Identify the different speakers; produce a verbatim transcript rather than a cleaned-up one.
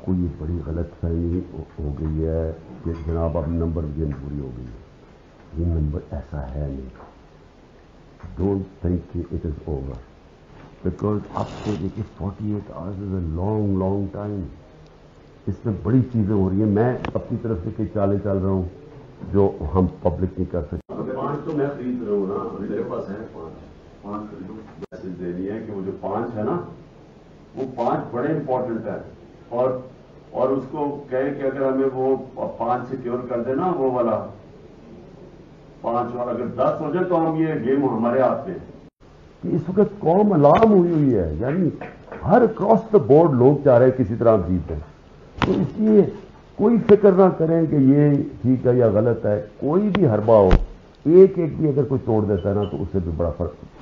Speaker 1: आपको ये बड़ी गलत फहमी हो गई है कि जनाब अब नंबर गेम पूरी हो गई है। ये नंबर ऐसा है नहीं। डोंट थिंक कि इट इज़ ओवर, बिकॉज आपको देखिए forty eight hours is a long long time. इसमें बड़ी चीज़ें हो रही हैं। मैं अपनी तरफ से कई चालें चल रहा हूँ जो हम पब्लिक नहीं कर सकते।
Speaker 2: पाँच तो मैं खरीद रहा हूँ ना, मेरे पास है पाँच पाँच खरीदो। मैसेज देनी है कि वो जो पाँच है ना, वो पाँच बड़े इंपॉर्टेंट है। और और उसको कहे कि अगर हमें वो पाँच सिक्योर कर देना, वो वाला पाँच वाला अगर दस हो जाए तो हम ये गेम हमारे हाथ में
Speaker 1: कि इस वक्त कौम अलार्म हुई हुई है। यानी हर क्रॉस द बोर्ड लोग चाह रहे हैं किसी तरह जीत दें। तो इसलिए कोई फिक्र ना करें कि ये ठीक है या गलत है। कोई भी हरबा हो, एक एक भी अगर कोई तोड़ देता है ना, तो उससे भी बड़ा फर्क